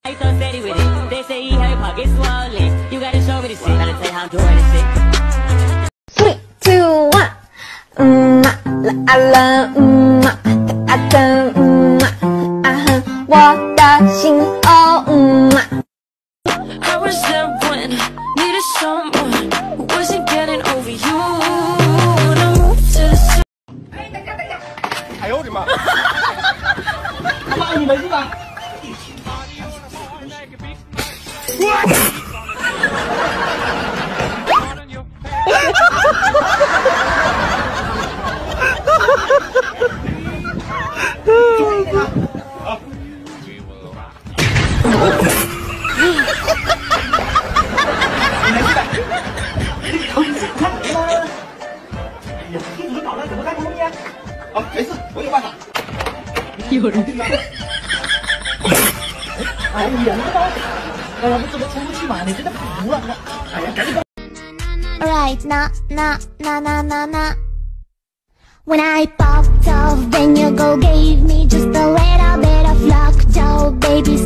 So steady with it. They say you have your pockets swollen. You gotta show me the shit. Gotta tell you how I'm doing this shit. 3, 2, 1，啦啦，啊噔，啊哼，我的心哦，I was there when needed someone who wasn't getting over you. When I moved to the 哎呦我的妈！他骂你们是吧？好，没事，我有办法。有人吗？哎呀，你这把我打，哎呀，我怎么出不去嘛？你真的服了，哎呀，赶紧。 Alright, na. When I popped off, then your girl gave me just a little bit of luck. So baby,